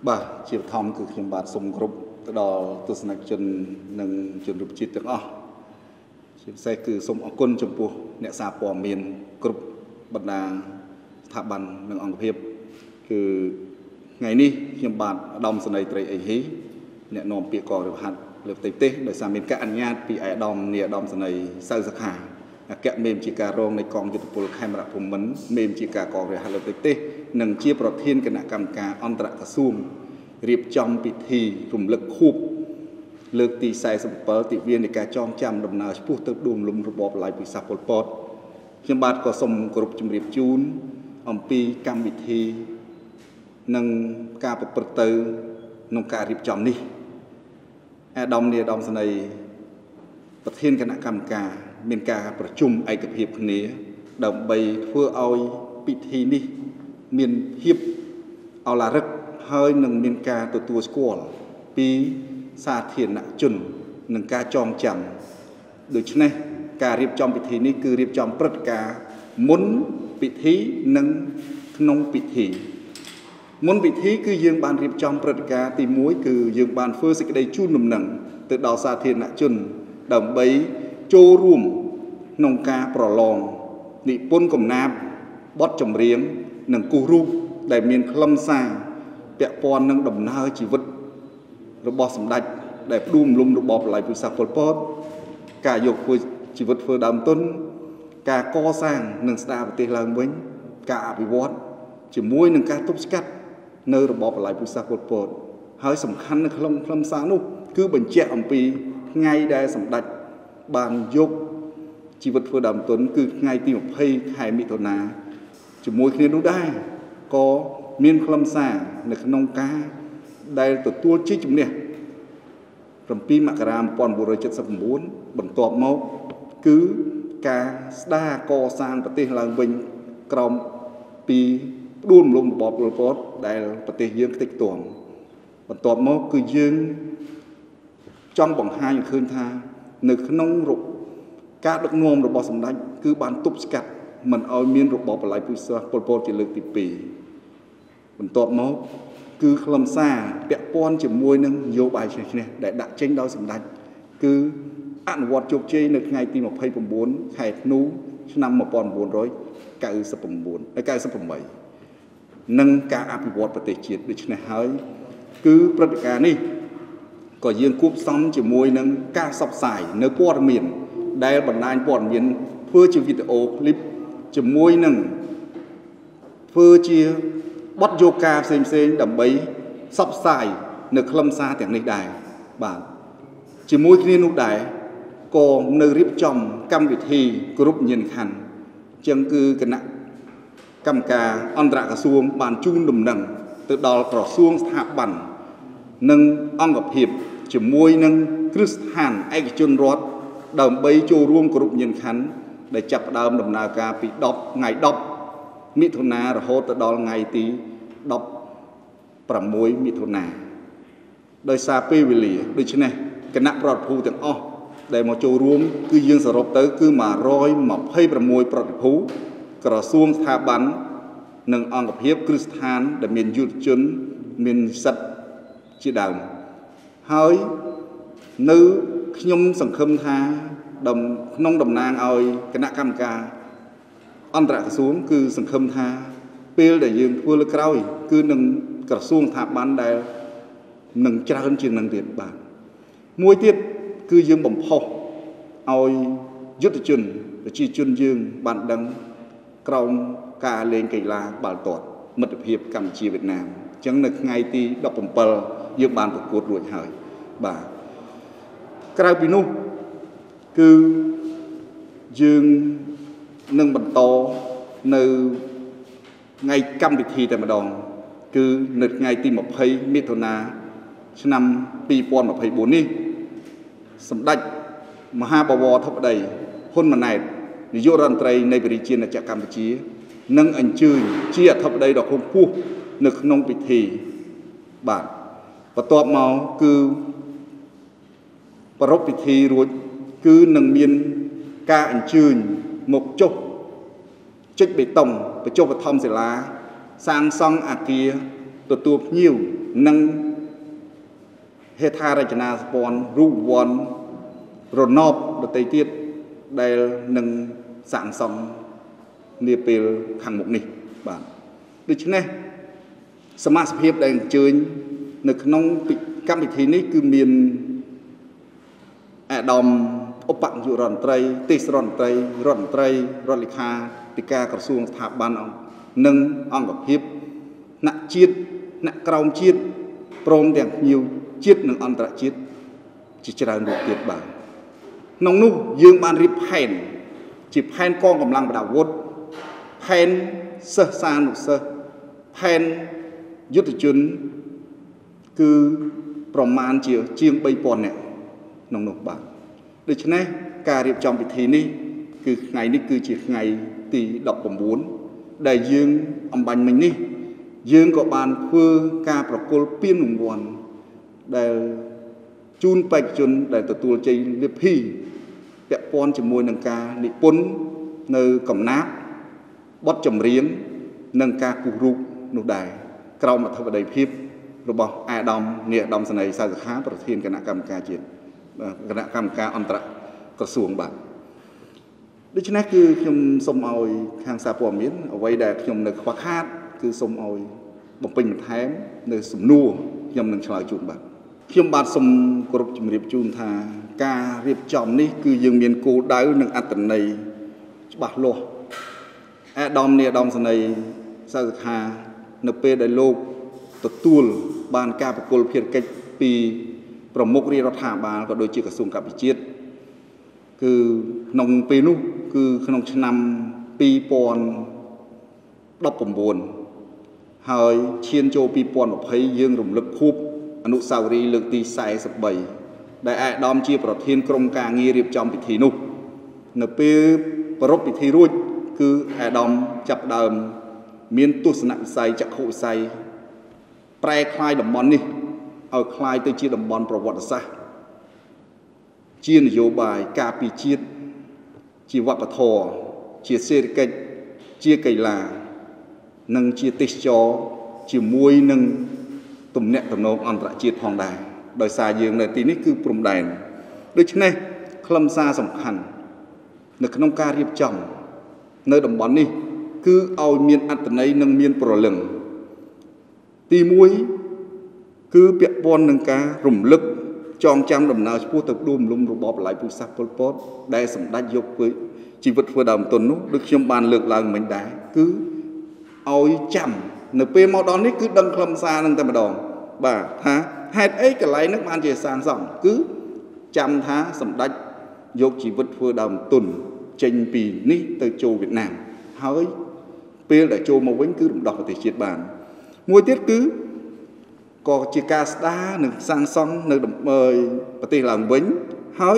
បាទជាបឋមគឺខ្ញុំបាទសូមគ្រប់ទៅដល់ទស្សនិកជននិងជនរួមជាតិទាំងអស់ជាពិសេសគឺសូមអរគុណចំពោះអ្នកសារព័ត៌មានគ្រប់បណ្ដាស្ថាប័ននិងអង្គភាពគឺថ្ងៃនេះខ្ញុំបាទឧត្តមសេនីយ៍ត្រីអេហ៊ីអ្នកនាំពាក្យកងរំហាត់លើផ្ទៃប្រទេសដោយសារមានការអនុញ្ញាតពីឯកឧត្តមនាយឧត្តមសេនីយ៍សៅសុខាអគ្គមេបញ្ជាការរងនៃកងយុទ្ធពលខេមរភូមិន្ទមេបញ្ជាការកងរំហាត់លើផ្ទៃប្រទេសនិងជាប្រធានគណៈកម្មការអន្តរក្រសួងរៀបចំពិធីរំលឹកខួបលើកទី47ទិវានៃការចងចាំដំណើរឆ្ពោះទៅដួងលំរបបឡាយពិសាប៉ុលពតខ្ញុំបាទក៏សូមគោរពជម្រាបជូនអំពីកម្មវិធីនិងការប្រព្រឹត្តទៅក្នុងការរៀបចំនេះអាដាមនាយឧត្តមសេនីយ៍ប្រធានគណៈកម្មការមានការប្រជុំឯកភាពគ្នាដើម្បីធ្វើឲ្យពិធីនេះមានភាពអឡារឹកហើយនឹងមានការទទួលស្គាល់ពីសាធារណជននឹងការចងចាំដូច្នេះការរៀបចំពិធីនេះគឺរៀបចំព្រឹត្តិការណ៍មុនពិធីនិងក្នុងពិធីមុនពិធីគឺយើងបានរៀបចំព្រឹត្តិការណ៍ទី1គឺយើងបានធ្វើសេចក្តីជូនដំណឹងទៅដល់សាធារណជនដើម្បីចូលរួមក្នុងការប្រឡងនិពន្ធកំណាព្យបទចម្រៀងនិងគូសរូបដែលមានខ្លឹមសារពាក់ព័ន្ធនឹងដំណើរជីវិតរបស់សម្ដេចដែលផ្ដួងរំលំរបបឡាយពិសាប៉ុលពតការយកធ្វើជីវិតធ្វើដើមទុនការកសាងនិងស្ដារប្រទេសឡើងវិញការអភិវឌ្ឍជាមួយនឹងការទប់ស្កាត់នៅរបបឡាយពិសាប៉ុលពតហើយសំខាន់នៅក្នុងខ្លឹមសារនោះគឺបញ្ជាក់អំពីថ្ងៃដែលសម្ដេចបានយកជីវិតធ្វើដើមទុនគឺថ្ងៃទី20ខែមិថុនាជាមួយគ្នានោះដែរក៏មានខ្លឹមសារនៅក្នុងការដែលទទួលជ័យជំនះ7មករា1979បន្ទាប់មកគឺការស្ដារកសាងប្រទេសឡើងវិញក្រោមពីផ្ដួលរំលំរបបប៉ុលពតដែលប្រទេសយើងខ្ទេចខ្ទាំបន្ទាប់មកគឺយើងចង់បង្ហាញឃើញថានៅក្នុងការដឹកនាំរបស់សម្ដេចគឺបានទប់ស្កាត់មិនឲ្យមានរបបឡាយពិសាប៉ុលពតជាលើកទី2បន្ទាប់មកគឺខ្លឹមសារពាក់ព័ន្ធជាមួយនឹងនយោបាយឈ្នះដែលដាក់ចេញដោយសម្ដេចគឺអនុវត្តជោគជ័យនៅថ្ងៃទី29ខែធ្នូឆ្នាំ1998និងការអភិវឌ្ឍប្រទេសជាតិដូច្នេះហើយគឺព្រឹត្តិការណ៍នេះក៏យើងគួបផ្សំជាមួយនឹងការផ្សព្វផ្សាយនៅព័ត៌មានដែលបណ្ដាញព័ត៌មានធ្វើជាវីដេអូឃ្លីបជាមួយនឹងធ្វើជាបទយកការផ្សេងៗដើម្បីផ្សព្វផ្សាយនៅខ្លឹមសារទាំងនេះដែរបាទជាមួយគ្នានោះដែរក៏នៅរៀបចំកម្មវិធីគ្រប់ញាណខណ្ឌអញ្ចឹងគឺគណៈកម្មការអន្តរក្រសួងបានជូនដំណឹងទៅដល់ក្រសួងស្ថាប័ននិងអង្គភាពជាមួយនឹងគ្រឹះស្ថានឯកជនរដ្ឋដើម្បីចូលរួមគ្រប់ញាណខណ្ឌដែលចាប់ផ្ដើមដំណើរការពីថ្ងៃ10មិថុនារហូតទៅដល់ថ្ងៃទី16មិថុនាដោយសារពេលវេលាដូច្នេះគណៈប្រតិភូទាំងអស់ដែលមកចូលរួមគឺយើងសរុបទៅគឺ126ប្រតិភូក្រសួងស្ថាប័ននិងអង្គភាពគ្រឹះស្ថានដែលមានយុទ្ធជនមាននិស្សិតជាដើមហើយនៅខ្ញុំសង្ឃឹមថាក្នុងតំណាងឲ្យគណៈកម្មការអន្តរក្រសួងគឺសង្ឃឹមថាពេលដែលយើងធ្វើលើក្រោយគឺនឹងក្រសួងស្ថាប័នដែលនឹងច្រើនជាងនឹងទៀតបាទមួយទៀតគឺយើងបំផុសឲ្យយុទ្ធជនប្រជាជនយើងបានដឹងក្រោមការលេងកីឡាបាល់ទាត់មិត្តភាពកម្ពុជាវៀតណាមអញ្ចឹងនៅថ្ងៃទី17យើងបានប្រកួតរួចហើយបាទក្រៅពីនោះគឺយើងនឹងបន្តនៅថ្ងៃកម្មវិធីតែម្ដងគឺនៅថ្ងៃទី20មិថុនាឆ្នាំ2024នេះសម្ដេចមហាបវរធិបតីហ៊ុនម៉ាណែតនាយករដ្ឋមន្ត្រីនៃប្រជាណាចក្រកម្ពុជានឹងអញ្ជើញជាអធិបតីដ៏ខ្ពង់ខ្ពស់នៅក្នុងពិធីបាទបន្ទាប់មកគឺប្រារព្ធពិធីរួចគឺនឹងមានការអញ្ជើញមកចុះចុចបេតុងបញ្ចុះបឋមសិលាសាងសង់អគារទទួលភ្ញៀវនិងហេដ្ឋារចនាសម្ព័ន្ធរូបវ័ន្តរណបដទៃទៀតដែលនឹងសាងសង់នាពេលខាងមុខនេះបាទដូច្នេះសមាជិកភាពដែលអញ្ជើញនៅក្នុងកម្មវិធីនេះគឺមានអាដាមឧបនាយករដ្ឋមន្ត្រីទេសរដ្ឋមន្ត្រីរដ្ឋមន្ត្រីរដ្ឋលេខាធិការក្រសួងស្ថាប័ននិងអង្គភាពថ្នាក់ជាតិថ្នាក់ក្រោមជាតិព្រមទាំងភ្ញៀវជាតិនិងអន្តរជាតិជាច្រើនរូបទៀតបាទក្នុងនោះយើងបានរៀបផែនជាផែនកងកម្លាំងប្រដាប់អាវុធផែនសិស្សានុសិស្សផែនយុទ្ធជនគឺប្រមាណជាង 3,000 នាក់ក្នុងនោះបាទដូច្នេះការរៀបចំពិធីនេះគឺថ្ងៃនេះគឺជាថ្ងៃទី19ដែលយើងអំបញ្ញមិញនេះយើងក៏បានធ្វើការប្រគល់ពានរង្វាន់ដែលជូនបេក្ខជនដែលទទួលជ័យលាភីពាក់ព័ន្ធជាមួយនឹងការនិពន្ធនៅកំណាព្យបទចម្រៀងនិងការគូររូបនោះដែរក្រោមអធិបតីភាពរបស់អាដាមនាយឧត្តមសេនីយ៍សៅសុខាប្រធានគណៈកម្មការជាតិគណៈកម្មការអន្តរក្រសួងបាទដូច្នេះគឺខ្ញុំសូមឲ្យខាងសារព័ត៌មានអ្វីដែលខ្ញុំនៅខ្វះខាតគឺសូមឲ្យបំពេញបន្ថែមនៅសំណួរខ្ញុំនឹងឆ្លើយជូនបាទខ្ញុំបាទសូមគោរពជម្រាបជូនថាការរៀបចំនេះគឺយើងមានគោលដៅនិងអត្ថន័យច្បាស់លាស់អាដាមនាយឧត្តមសេនីយ៍សៅសុខានៅពេលដែលលោកទទួលបានការប្រគល់ភារកិច្ចពីប្រមុខរាជរដ្ឋាភិបាលក៏ដូចជាក្រសួងកសិជាតិគឺក្នុងពេលនោះគឺក្នុងឆ្នាំ2019ហើយឈានចូល2020យើងរំលឹកខួបអនុស្សាវរីយ៍លើកទី43ដែលអាដាមជាប្រធានក្រុមការងាររៀបចំពិធីនោះនៅពេលប្រារព្ធពិធីរួចគឺអាដាមចាប់ដើមមានទស្សនវិស័យចក្ខុវិស័យប្រែក្លាយតំបន់នេះឲ្យคล้ายទៅជាតំបន់ប្រវត្តិសាស្ត្រជានយោបាយការពារជាតិជាវប្បធម៌ជាសេដ្ឋកិច្ចជាកីឡានិងជាទេសចរជាមួយនឹងទំនាក់ទំនងអន្តរជាតិផងដែរដោយសារយើងនៅទីនេះគឺព្រំដែនដូច្នេះខ្លឹមសារសំខាន់នៅក្នុងការរៀបចំនៅតំបន់នេះគឺឲ្យមានអត្ថន័យនិងមានព្រលឹងទី1គឺពាក់ព័ន្ធនឹងការរំលឹកចងចាំដំណើរឆ្ពោះទៅដួលរំលំរបបបល្ល័ង្កពូជសាសន៍ប៉ុលពតដែលសម្ដេចយកជីវិតធ្វើដើមទុននោះដូចខ្ញុំបានលើកឡើងមិញដែរគឺឲ្យចាំនៅពេលមកដល់នេះគឺដឹងខ្លឹមសារនឹងតែម្ដងបាទថាហេតុអីកន្លែងហ្នឹងបានជាសាងសង់គឺចាំថាសម្ដេចយកជីវិតធ្វើដើមទុនចេញពីនេះទៅចូលវៀតណាមហើយពេលដែលចូលមកវិញគឺរំដោះប្រទេសជាតិបានមួយទៀតគឺក៏ជាការស្ដារនិងសាងសង់នៅប្រទេសឡើងវិញហើយ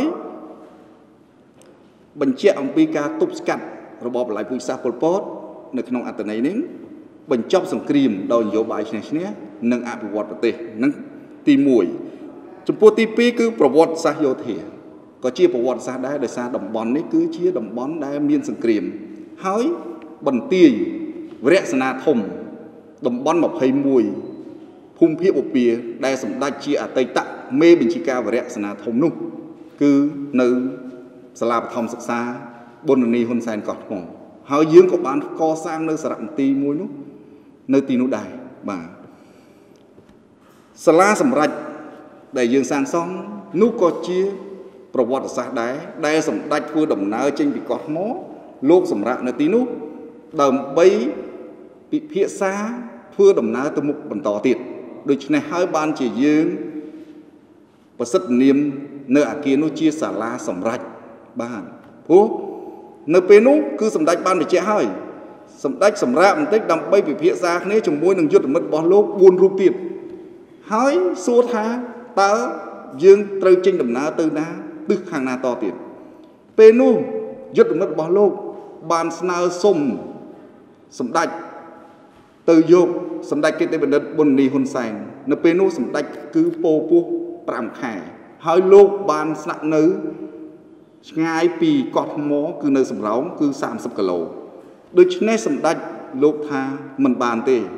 បញ្ជាក់អំពីការទប់ស្កាត់របបបល្ល័ង្កពូជសាសន៍ប៉ុលពតនៅក្នុងអត្ថន័យនេះបញ្ចប់សង្គ្រាមដោយនយោបាយឈ្នះឈ្នះនិងអភិវឌ្ឍប្រទេសនឹងទី1ចំពោះទី2គឺប្រវត្តិសាស្ត្រយោធាក៏ជាប្រវត្តិសាស្ត្រដែរដោយសារតំបន់នេះគឺជាតំបន់ដែលមានសង្គ្រាមហើយបន្ទាយវរៈសេនាធំតំបន់21ភូមិភាគឧពាដែលសម្ដេចជាអតីតមេបញ្ជាការវរៈសេនាធំនោះគឺនៅសាលាបឋមសិក្សាប៊ុននីហ៊ុនសែនកោះថ្មហើយយើងក៏បានកសាងនៅសារមន្ទីរមួយនោះនៅទីនោះដែរបាទសាលាសម្រាប់ដែលយើងសាងសង់នោះក៏ជាប្រវត្តិសាស្ត្រដែរដែលសម្ដេចធ្វើដំណើរចេញពីកោះថ្មលោកសម្រាប់នៅទីនោះដើម្បីពិភាក្សាធ្វើដំណើរទៅមុខបន្តទៀតដូច្នេះហើយបានជាយើងប្រសិទ្ធនាមនៅអាគារនោះជាសាលាសម្រាប់បានព្រោះនៅពេលនោះគឺសម្ដេចបានបញ្ជាក់ហើយសម្ដេចសម្រាប់បន្តិចដើម្បីពិភាក្សាគ្នាជាមួយនឹងយុទ្ធមិត្តរបស់លោក4រូបទៀតហើយសួរថាតើយើងត្រូវចេញដំណើរទៅណាទិសខាងណាតទៀតពេលនោះយុទ្ធមិត្តរបស់លោកបានស្នើសុំសម្ដេចទៅយកសម្ដេចគតិបណ្ឌិតប៊ុននីហ៊ុនសែននៅពេលនោះសម្ដេចគឺពោពោះ5ខែហើយលោកបានស្នាក់នៅឆ្ងាយពីកោះថ្មគឺនៅសំរោងគឺ30គីឡូដូច្នេះសម្ដេចលោកថាមិនបានទេ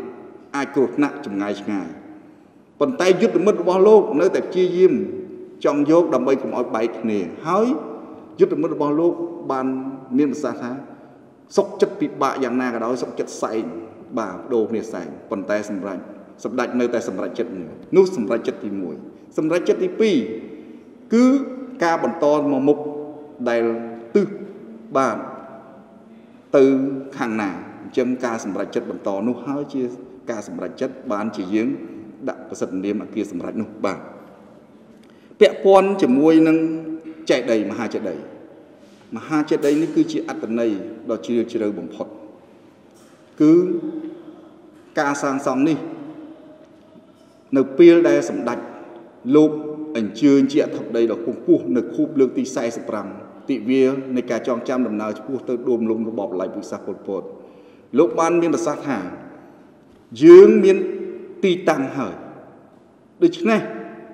ai cột nặng chừng ngày còn tay dứt được mất bao lâu nơi tại chia diêm trong vô đầm bay cùng ở bảy nè hói dứt được mất bao lâu ban miền xa thá sốc chất bị bạ dạng na cái đó sốc chất say bà đồ nè say còn tay sầm rạch nơi tay sầm rạch chất nút sầm rạch chất thì mùi sầm rạch chất thì pi cứ ca bẩn to mà mục đầy tư bàn từ hàng nào chân ca sầm rạch chất bẩn to nút hói chia ca sầm rạch chất ban chỉ giếng đặt cái sật niệm ở kia sầm rạch nút bàn bẹ pon chỉ mùi nâng chạy đầy mà hai chạy đầy nó cứ chỉ ăn tận này đó chỉ được bổng phật cứ ca sang xong đi nợ pia đây sầm đạch lúc ảnh chưa chị thập đây đó cũng pu nợ khúc lương tì say sập răng tị víaในการจองจำดำนาจะพูดtới đùm lùng nó bọc lại bụi sạc bột lúc ban miên là sát hàng dương miên tì tăng hởi được chứ này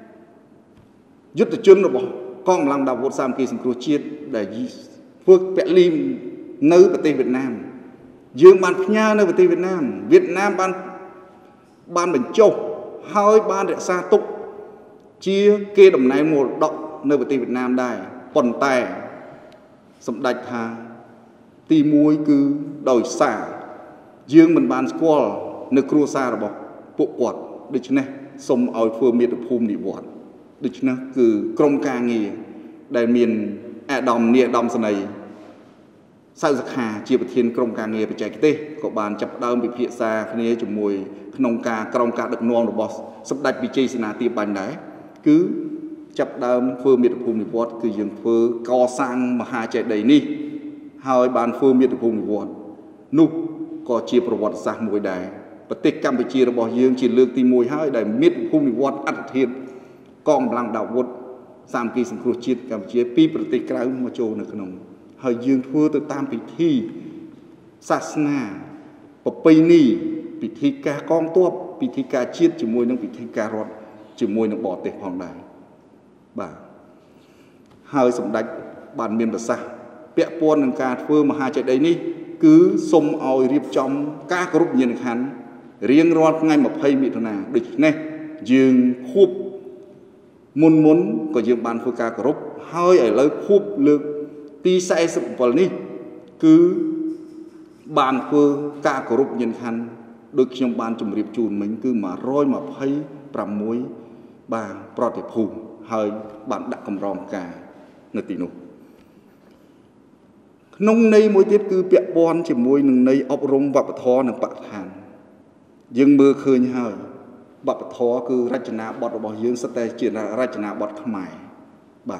dứt từ chân rồi bỏ con làm đào vốn sam kỳ sinh cua chiết để phước vẽ lim nơi ở tây Việt Nam dương ban nha nơi ở tây Việt Nam ban bình châu hơi ban để xa túc chia kê đồng này một động nơi ở tây Việt Nam đây còn tài sầm đạch hà tì muối cứ đòi xả dương mình ban squall nơi cua xa rồi bỏ bộ quạt được chứ này sông ao phơi miệt được phum đi vọt được chứ nào cứ công ca nghề đại miền đầm nia đầm sân này sao giặc hà chia bậc thiên công ca nghề phải chạy cái tê có bàn chập đơm bị phía xa cái này chủng mùi nông ca công ca được non rồi boss sắp đạch bị chơi xin à tiệp bành đấy cứ chập đơm phơi miệt được phum đi vọt cứ dừng phơi co sang mà hà chạy đầy đi hai bàn phơi miệt được phum đi vọt nu có chiaประวัติศาสตร์มวยได้ประเทศกัมพูชีเราบอกยืงจีนเลือกตีมวยให้ได้มิดพุ่มในวัดอัดเทียนกองพลังดาววุฒิสามกีสังครุจิตกัมพูชีปีประเทศกลางมาโจในขนมให้ยืงทั่วตัวตามพิธีศาสนาประเพณีพิธีการกองตัวพิธีการจิตจมวยนั่งพิธีการรถจมวยนั่งบ่อเตะพองได้บ่าให้สมเด็จบานเมียนภาษาเปียปนในการเฟื่องมหาใจใดนี้cứ xông ao riệp trong các group nhân khán riêng rót ngay một hay bị thằng nào địch này dương khúc muốn có dương ban phương ca group hơi ở lấy khúc lực ti say sụp vào ní cứ ban phương ca group nhân khán được trong ban chùm riệp chùn mình cứ mà roi mà hay pram muối bà pro tiệp hùng hơi bạn đã cầm ròm cả nơi tì nụ nông nay mối tiết cứ bẹ bon chỉ môi nông nay ấp rong bạc thò nông bạc hàn dương mưa khơi như hơi bạc thò cứ rạch ná bọt bỏ dương sắt tay chỉ là rạch ná bọt khmai bà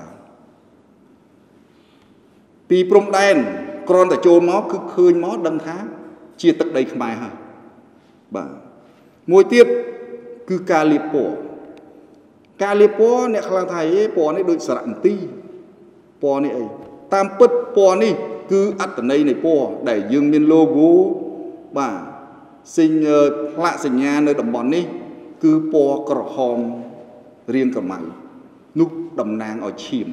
pi prom đen con tại châu máu cứ khơi máu đâm thá chia tận đây khmai hả bà môi tiết cứ calipo này khang thầy po này đôi sẵn ti po này tam pất po này cứ ăn từ đây này po để dương miên logo bà sinh lạ sinh nhà nơi đầm bòn đi cứ po cỏ hòm riêng cả mày nút đầm nàng ở chìm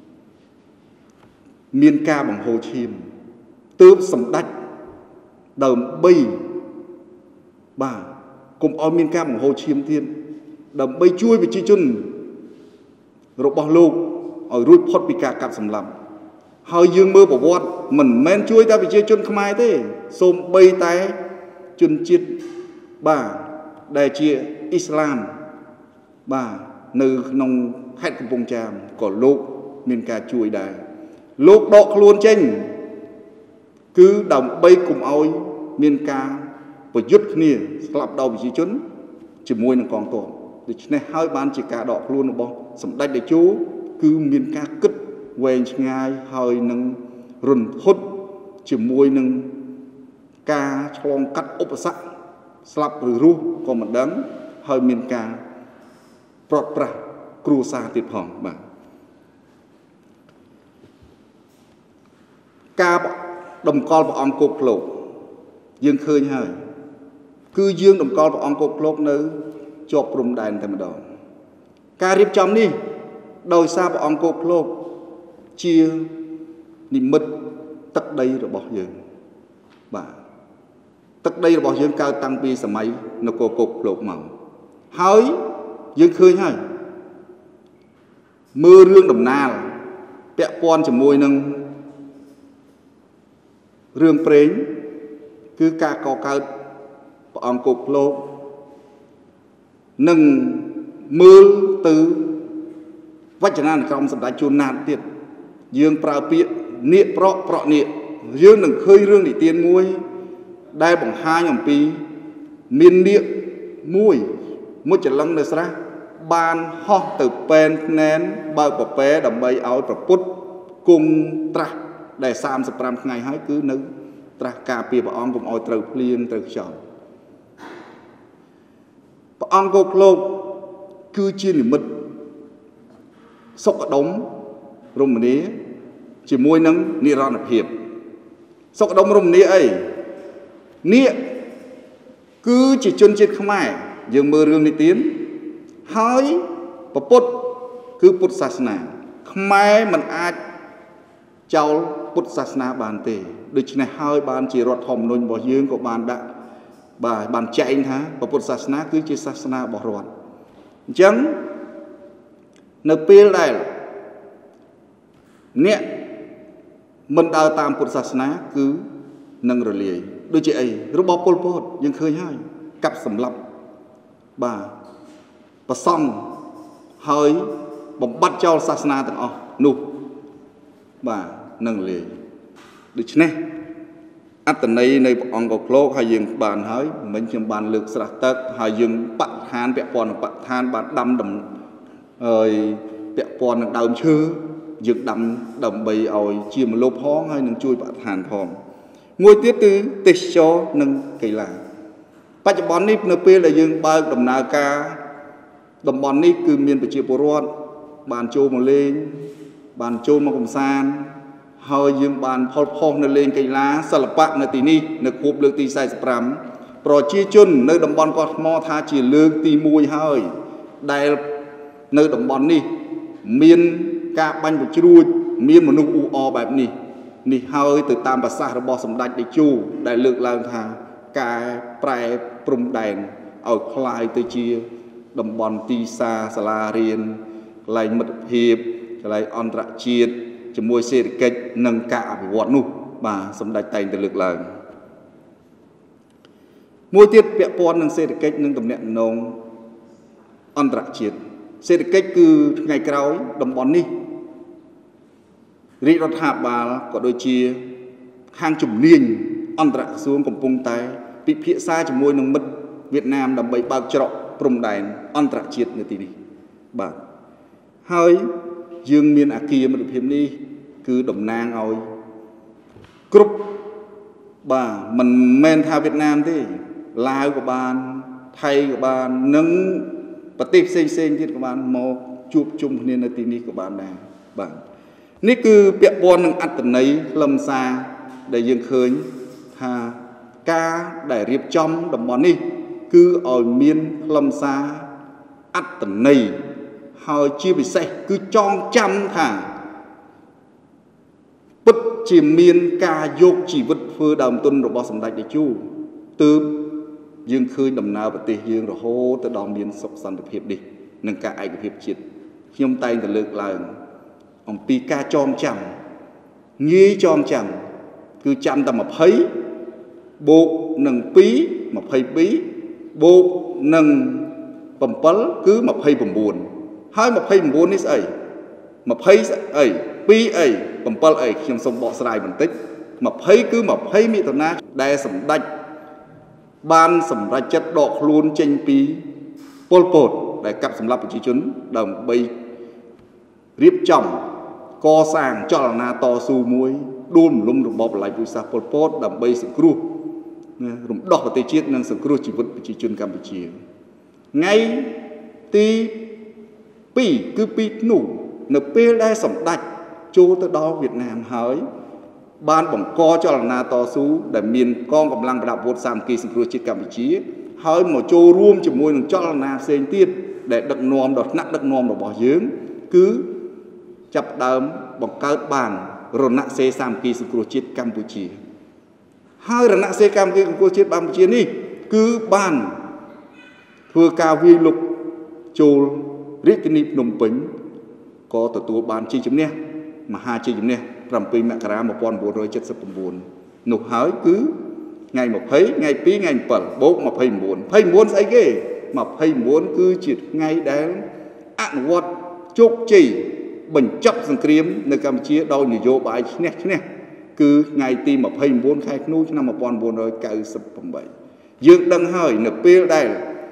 miên ca bằng hồ chìm tớp sầm đạch đầm bay bà cùng ở miên ca bằng hồ chìm thiên đầm bay chui về chi chun rồi bao lâu ở ruột phật bị cả cặp sầm lầm hơi dương mơ bỏ vọt mình men chui ta bị chơi chun không ai thế xôm bay tay chun chiết bà đại chia Islam bà nơi nông hẹn của vùng tràm có lô miền ca chui đài lô đọ luôn tranh cứ đồng bay cùng ôi miền ca và dứt nè lặp đầu bị chi chun chỉ môi nó còn tổ thì này hai ban chỉ cả đọ luôn nó sầm đạch để chú cứ miền ca cất quên ngay hơi nâng run hút chỉ môi nâng ca trong cắt ốp sạ slap rồi ru còn một đấng hơi miền ca prot pra cru sa tiệp hỏng bà ca đồng con vào ông cột lột dương khơi hơi cứ dương đồng con vào ông cột lột nơi chọc rùm đàn thầm đó ca riệp trong đi đôi xa vào ông cột lột chia niệm mất tắt đây rồi bỏ giờ bà ទឹកដីរបស់យើងកើតតាំងពីសម័យនគរកុកលោកមកហើយយើងឃើញហើយមើលរឿងដំណាលពាក់ព័ន្ធជាមួយនឹងរឿងព្រេងគឺការកកើតព្រះអង្គគោកលោកនឹងមើលទៅវចនានុក្រមសម្ដេចជួនណាតទៀតយើងប្រើពាក្យនាគប្រក់នាគយើងនឹងឃើញរឿងនិទានមួយដែលបង្ហាញអំពីមាននាគមួយចលឹងនៅស្រះបានហោះទៅពេនភ្នែនបើកប្រពែដើម្បីឲ្យប្រពុតគង់ត្រាស់ដែល35ថ្ងៃហើយគឺនៅត្រាស់ការពារព្រះអង្គកុំឲ្យត្រូវភ្លៀងត្រូវខ្យល់ព្រះអង្គគោកលោកគឺជានិមិត្តសុខដុមរមនាជាមួយនឹងនិរន្តរភាពសុខដុមរមនាអីនាគគឺជាជនជាតិខ្មែរយើងមើលរឿងនិទានហើយពុទ្ធគឺពុទ្ធសាសនាខ្មែរមិនអាចចោលពុទ្ធសាសនាបានទេដូច្នេះហើយបានជារដ្ឋធម្មនុញ្ញរបស់យើងក៏បានដាក់បានចែងថាពុទ្ធសាសនាគឺជាសាសនារបស់រដ្ឋអញ្ចឹងនៅពេលដែលអ្នកមិនដើរតាមពុទ្ធសាសនាគឺនឹងរលាយដូចជាអីរបបប៉ុលពតយើងឃើញហើយកាប់សម្លាប់ប្រសង់ហើយបំបត្តិចោលសាសនាទាំងអស់នោះនឹងលាយដូច្នេះអត្តន័យនៃព្រះអង្គគោកលោកហើយយើងបានហើយមិញខ្ញុំបានលើកស្រះទឹកហើយយើងបរិស្ថានពាក់ព័ន្ធនឹងបរិស្ថានបានដាំហើយពាក់ព័ន្ធនឹងដើមឈើយើងដាំដើម្បីឲ្យជាមលប់ផងហើយនឹងជួយបរិស្ថានផងមួយទៀតគឺទេសចរនិងកីឡាបច្ចុប្បន្ននេះនៅពេលដែលយើងបើកដំណើរការតំបន់នេះគឺមានប្រជាពលរដ្ឋបានចូលមកលេងបានចូលមកកំសាន្តហើយយើងបានផលផុសនៅលេងកីឡាសិល្បៈនៅទីនេះនៅខួបលើកទី45ប្រជាជននៅតំបន់កោះថ្មថាជាលើកទី1ហើយដែលនៅតំបន់នេះមានការបាញ់បញ្ជ្រួចមានមនុស្សអ៊ូអរបែបនេះហើយទៅតាមប្រសាសន៍របស់សម្ដេចតេជោដែលលើកឡើងថាការប្រែព្រំដែនឲ្យคล้ายទៅជាតំបន់ទីផ្សារសាលារៀនកន្លែងមិត្តភាពកន្លែងអន្តរជាតិជាមួយសេដ្ឋកិច្ចនិងការអភិវឌ្ឍនោះសម្ដេចតែងតែលើកឡើងមួយទៀតពាក់ព័ន្ធនឹងសេដ្ឋកិច្ចនិងទំនាក់ទំនងអន្តរជាតិសេដ្ឋកិច្ចគឺថ្ងៃក្រោយតំបន់នេះរាជរដ្ឋាភិបាលក៏ដូចជាខាងជំនាញអន្តរក្រសួងកំពុងតែពិភាក្សាជាមួយនឹងមិត្តវៀតណាមដើម្បីបើកច្រកព្រំដែនអន្តរជាតិនៅទីនេះហើយយើងមានអាគារមិត្តភាពនេះគឺតំណាងឲ្យគ្រប់មិនមែនថាវៀតណាមទេឡាវក៏បានថៃក៏បាននិងប្រទេសផ្សេងទៀតក៏បានមកជួបជុំគ្នានៅទីនេះក៏បានដែរនេះគឺពាក់ព័ន្ធនឹងអត្តន័យខ្លឹមសារដែលយើងឃើញថាការដែលរៀបចំតំបន់នេះគឺឲ្យមានខ្លឹមសារអត្តន័យហើយជាពិសេសគឺចងចាំថាពិតជាមានការយកជីវិតធ្វើដើមទុនរបស់សម្ដេចតេជោទើបយើងឃើញដំណើរប្រទេសយើងរហូតទៅដល់មានសុខសន្តិភាពនេះនិងការឯកភាពជាតិខ្ញុំតែងតែលើកឡើងអំពីការចងចាំងាយចងចាំគឺចាំតែ20បូកនឹង2 22បូកនឹង7គឺ29ហើយ29នេះស្អី20ស្អី2អី7អីខ្ញុំសូមបកស្រាយបន្តិច20គឺ20មិថុនាដែលសម្ដេចបានសម្រេចចិត្តដកខ្លួនចេញពីប៉ុលពតដែលកាប់សម្លាប់ប្រជាជនដើម្បីរៀបចំកសាងចលនាតស៊ូមួយដួលរំលំរបបបល្ល័ង្កពូជសាសន៍ប៉ុលពតដើម្បីសង្គ្រោះរំដោះប្រទេសជាតិនិងសង្គ្រោះជីវិតប្រជាជនកម្ពុជាថ្ងៃទី2គឺ2ធ្នូនៅពេលដែលសម្ដេចចូលទៅដល់វៀតណាមហើយបានបង្កចលនាតស៊ូដែលមានកងកម្លាំងប្រដាប់អាវុធសាមគ្គីសង្គ្រោះជាតិកម្ពុជាហើយមកចូលរួមជាមួយនឹងចលនាផ្សេងទៀតដែលដឹកនាំដល់ថ្នាក់ដឹកនាំរបស់យើងគឺចាប់ដើមបង្កើតបានរណសិរ្សសាមគ្គីសង្គ្រោះជាតិកម្ពុជាហើយរណសេកម្មវិធីគង្គជាតិបានជានេះគឺបានធ្វើការវាយលុកចូលរាជធានីភ្នំពេញក៏ទទួលបានជ័យជំនះមហាជ័យជំនះ7 មករា 1979 នោះហើយគឺថ្ងៃ20ថ្ងៃ2ថ្ងៃ7បូក29 29ស្អីគេ29គឺជាថ្ងៃដែលអនុវត្តជោគជ័យបញ្ចប់សង្គ្រាមនៅកម្ពុជាដោយនយោបាយឈ្នះឈ្នះគឺថ្ងៃទី29ខែធ្នូឆ្នាំ1998យើងដឹងហើយនៅពេលដែល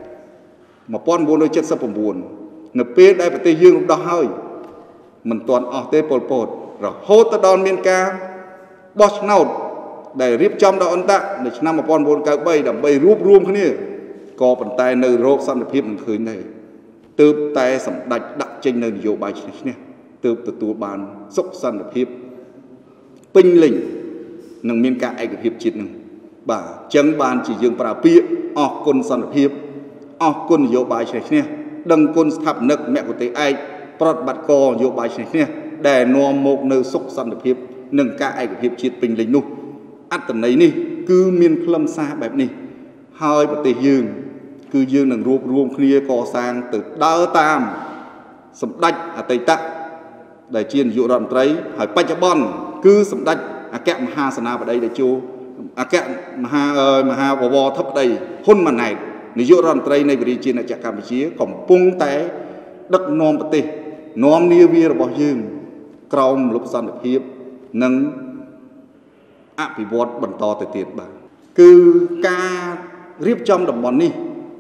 1979នៅពេលដែលប្រទេសយើងរំដោះហើយមិនទាន់អស់ទេប៉ុលពតរហូតទៅដល់មានការបោះឆ្នោតដែលរៀបចំដោយអន្តរនៅឆ្នាំ1993ដើម្បីរួបរวมគ្នាក៏ប៉ុន្តែនៅរោគសន្តិភាពមិនឃើញដែរទើបតែសម្ដេចដាក់ចេញនៅនយោបាយឈ្នះឈ្នះទើបទទួលបានសុខសន្តិភាពពេញលេញនិងមានការឯកភាពជាតិនឹងបាទអញ្ចឹងបានជាយើងប្រើពាក្យអរគុណសន្តិភាពអរគុណនយោបាយឈ្នះឈ្នះដឹងគុណស្ថាបនិកមគ្គុទ្ទេសក៍ឯកប្រតិបត្តិការនយោបាយឈ្នះឈ្នះដែលនាំមកនៅសុខសន្តិភាពនិងការឯកភាពជាតិពេញលេញនោះអត្តន័យនេះគឺមានខ្លឹមសារបែបនេះហើយប្រទេសយើងគឺយើងនឹងរួបរวมគ្នាកសាងទៅដើរតាមសម្ដេចអតីតដែលជានាយករដ្ឋមន្ត្រីហើយបច្ចុប្បន្នគឺសម្ដេចអគ្គមហាសេនាបតីតេជោអគ្គមហាបវរធិបតីហ៊ុនម៉ាណែតនាយករដ្ឋមន្ត្រីនៃប្រជាណាចក្រកម្ពុជាកំពុងតែដឹកនាំប្រទេសនាំនាវារបស់យើងក្រោមលុបសន្តិភាពនិងអភិវឌ្ឍបន្តទៅទៀតបាទគឺការរៀបចំតំបន់នេះ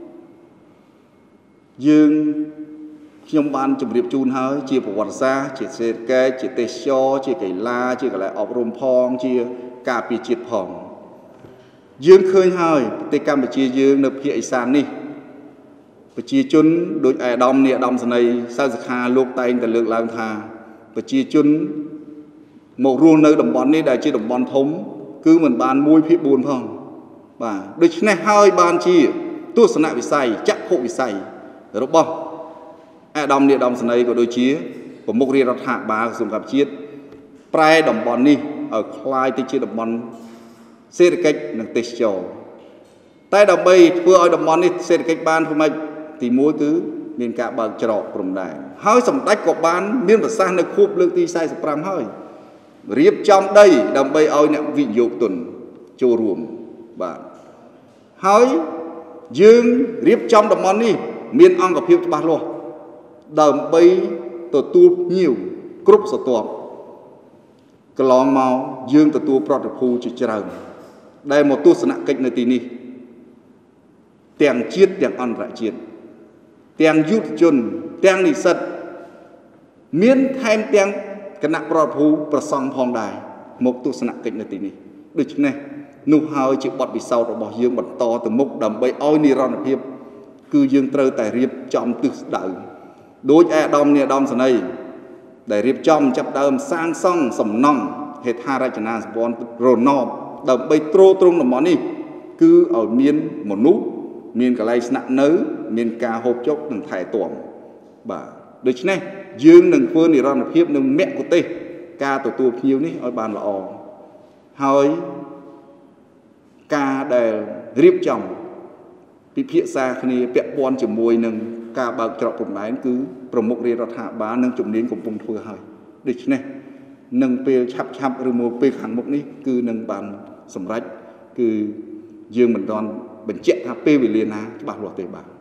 យើងខ្ញុំបានជម្រាបជូនហើយជាប្រវត្តិសាស្ត្រជាសេដ្ឋកិច្ចជាទេសចរជាកីឡាជាកន្លែងអប់រំផងជាការពារជាតិផងយើងឃើញហើយប្រទេសកម្ពុជាយើងនៅភាគឦសាននេះប្រជាជនដូចអាដាមនាយអាដាមសេនីយ៍សៅសខាលោកតែងតែលើកឡើងថាប្រជាជនមករស់នៅតំបន់នេះដែលជាតំបន់ធំគឺមិនបាន1/4ផងបាទដូច្នេះហើយបានជាទស្សនវិស័យចក្ខុវិស័យរបស់អាដាមនាយអាដាមសេនីយ៍ក៏ដូចជាប្រមុខរាជរដ្ឋាភិបាលក្រសួងការបជាតិប្រែតំបន់នេះឲ្យคล้ายទៅជាតំបន់សេដ្ឋកិច្ចនិងទេសចរតែដើម្បីធ្វើឲ្យតំបន់នេះសេដ្ឋកិច្ចបានធ្វើម៉េចទី1គឺមានការបើកច្រកព្រំដែនហើយសម្ដេចក៏បានមានប្រសាសន៍នៅខួបលើកទី45ហើយរៀបចំដីដើម្បីឲ្យអ្នកវិនិយោគទុនចូលរួមបាទហើយយើងរៀបចំតំបន់នេះមានអង្គភាពច្បាស់លាស់ដើម្បីទទួលភ្ញៀវគ្រប់ស្រទាប់កន្លងមកយើងទទួលប្រតិភូជាច្រើនដែលមកទស្សនកិច្ចនៅទីនេះទាំងជាតិទាំងអន្តរជាតិទាំងយុវជនទាំងនិស្សិតមានថែមទាំងគណៈប្រតិភូប្រសង់ផងដែរមកទស្សនកិច្ចនៅទីនេះដូច្នេះនោះហើយជាបទពិសោធន៍របស់យើងបន្តទៅមុខដើម្បីឲ្យនិរន្តរភាពគឺយើងត្រូវតែរៀបចំទិសដៅដោយអាដាមនាយអាដាមសេនីយ៍ដែលរៀបចំចាប់ដើមសាងសង់សំណង់ហេដ្ឋារចនាសម្ព័ន្ធរណបដើម្បីទ្រទ្រង់តំបន់នេះគឺឲ្យមានមនុស្សមានកន្លែងស្នាក់នៅមានការហូបចុកនិងថែទាំបាទដូច្នេះយើងនឹងធ្វើនិរន្តរភាពនឹងមគ្គុទ្ទេសក៍ការទទួលភ្ញៀវនេះឲ្យបានល្អហើយការដែលរៀបចំពិភាក្សាគ្នាពាក់ព័ន្ធជាមួយនឹងការបើកច្រកព្រំដែនគឺប្រមុខរាជរដ្ឋាភិបាលនិងជំនាញកំពុងធ្វើហើយដូច្នេះនឹងពេលឆាប់ឬមកពេលខាងមុខនេះគឺនឹងបានសម្រេចគឺយើងមិនទាន់បញ្ជាក់ថាពេលវេលាណាច្បាស់លាស់ទេបាទ